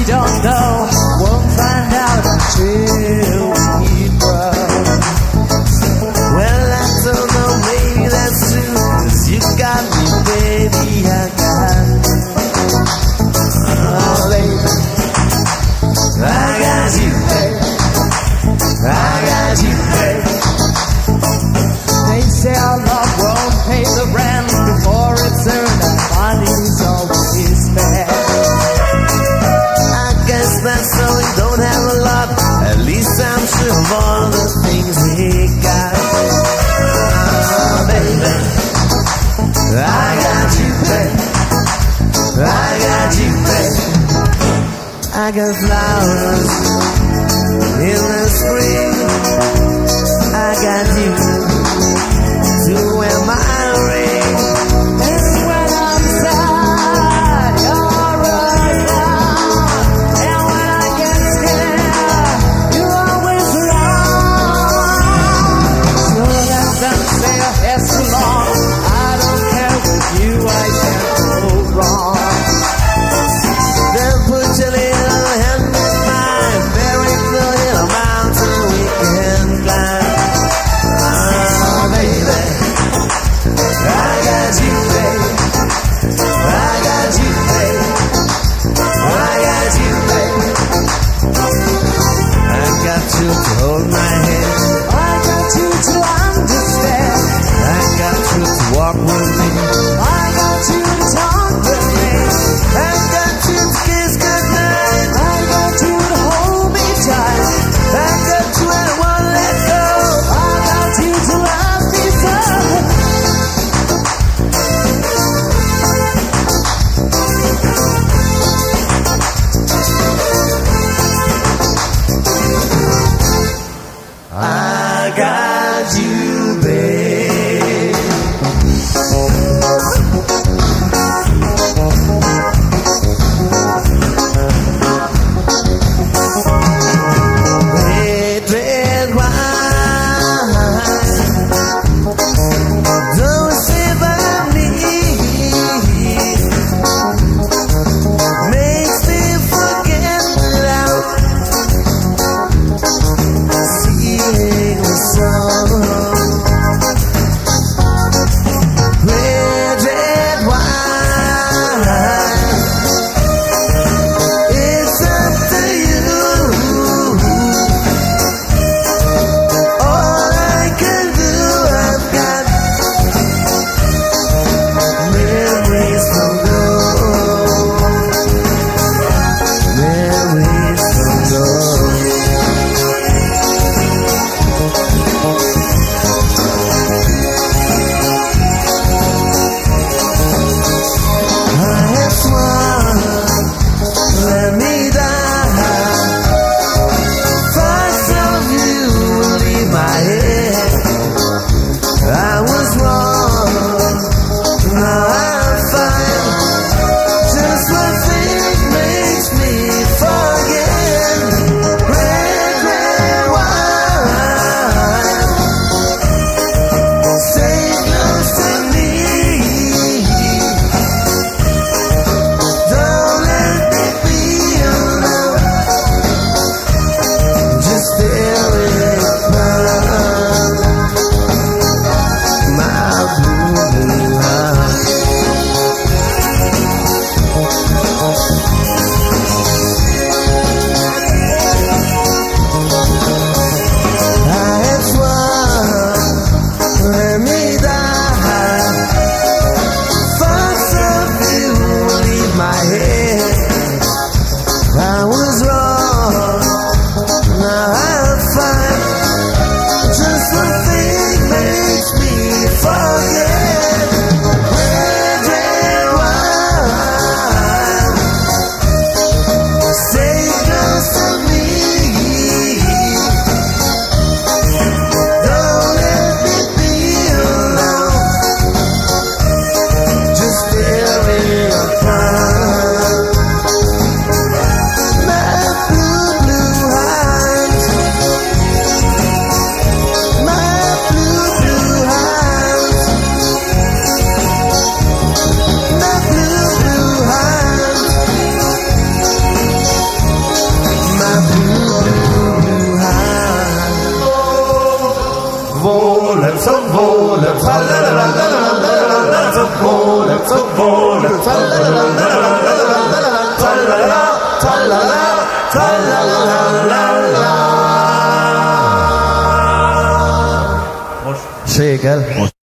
we don't know, won't find out until we grow. Well, I don't know, maybe that's true, 'cause you got me, baby, I got you. Oh, baby, I got you, baby, I got you, baby. They say our love won't pay the rent before it's earned, and money's always bad. I guess that's so we don't have a lot, at least I'm sure of all the things we got. Oh, baby, I got you, baby, I got you, baby. I got flowers in the spring, I got you to wear my ring. And when I'm sad, you're around. And when I get scared, you're always around. So that's say your hair's too long, I don't care with you, I can't go wrong. Then put your little hand in mine, very close in a mountain we can climb. Oh, baby, Schön, gell?